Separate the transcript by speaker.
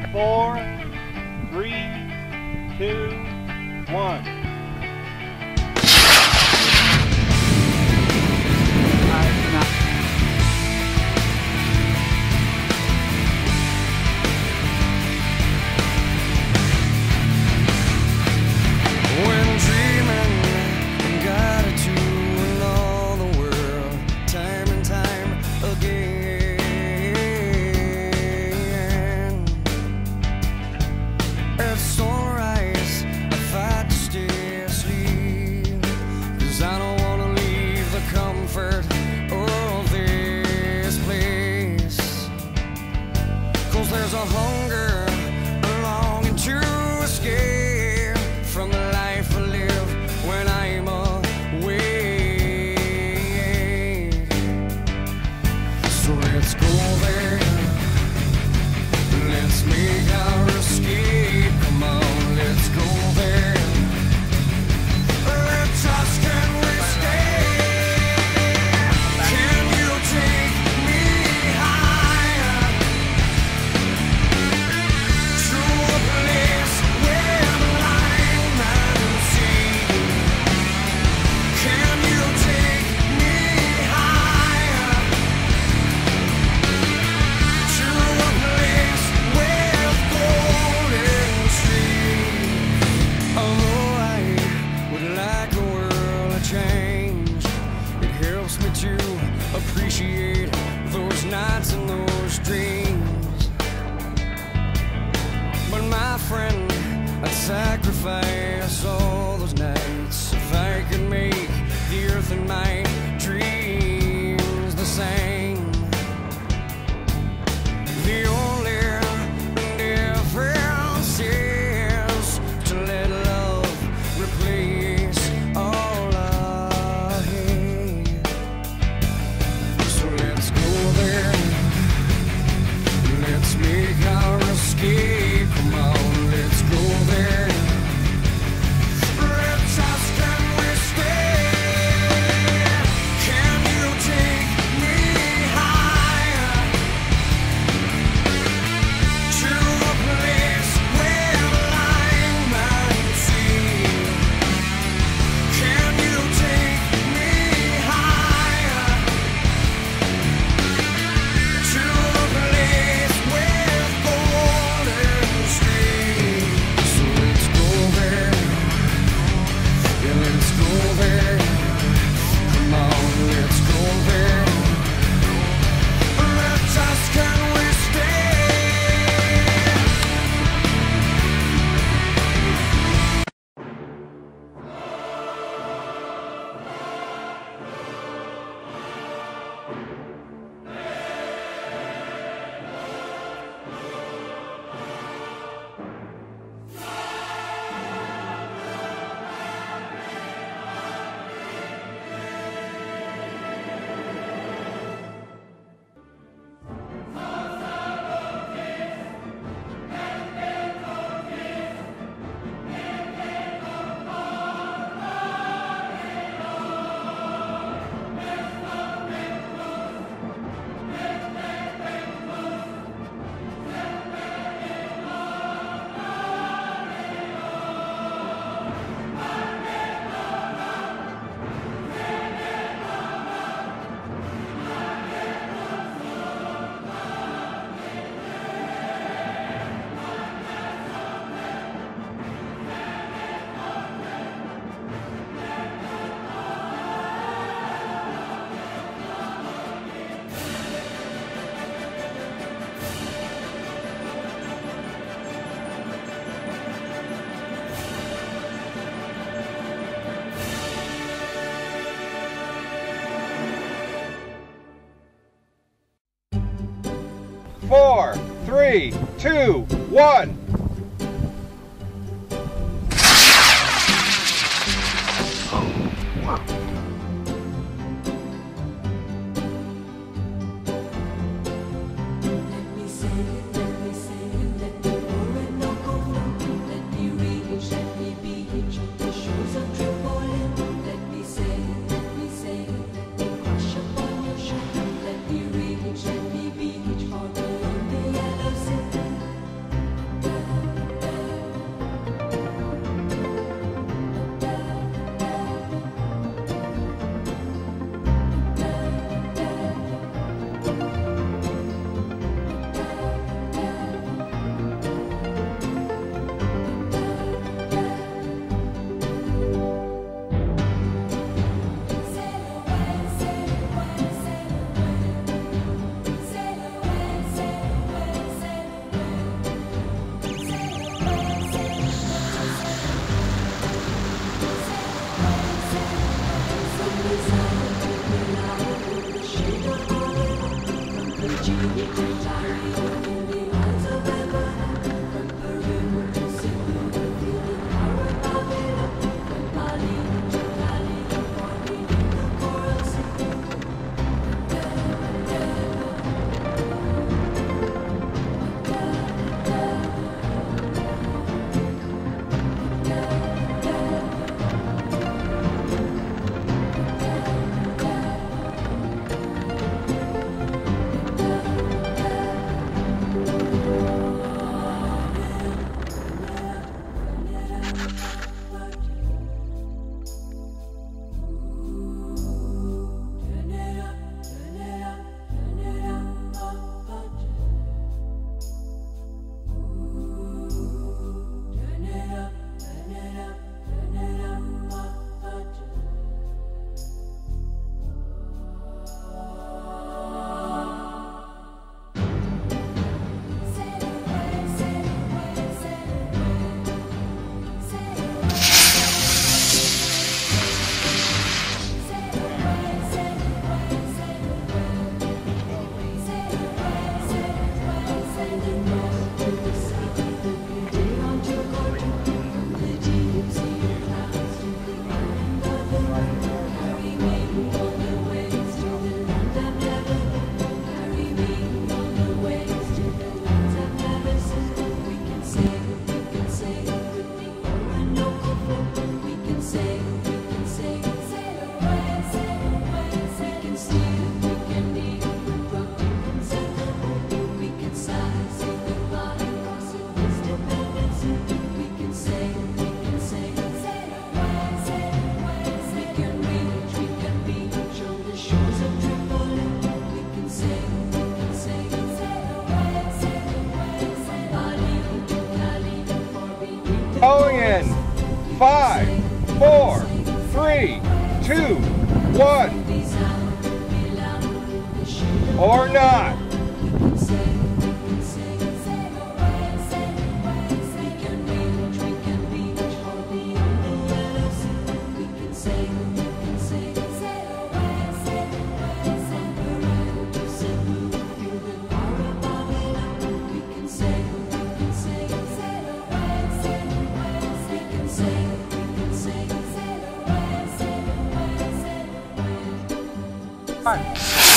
Speaker 1: 4, 3, 2, 1.
Speaker 2: Appreciate those nights and those dreams, but my friend, I'd sacrifice all those nights if I could make the earth and my dreams the same. The only difference is to let love replace all I hate. So let's go there, let's make our escape. Come on, let's go there. Let's ask, can we stay? Can you take me higher to a place where line and sea? Can you take me higher to a place with golden streams? So let's go there, yeah, let's go there. Come on, let's go there. Let's ask, can we stay?
Speaker 1: Four, 3, 2, 1. Going in 5, 4, 3, 2, 1. Or not.
Speaker 3: Fine.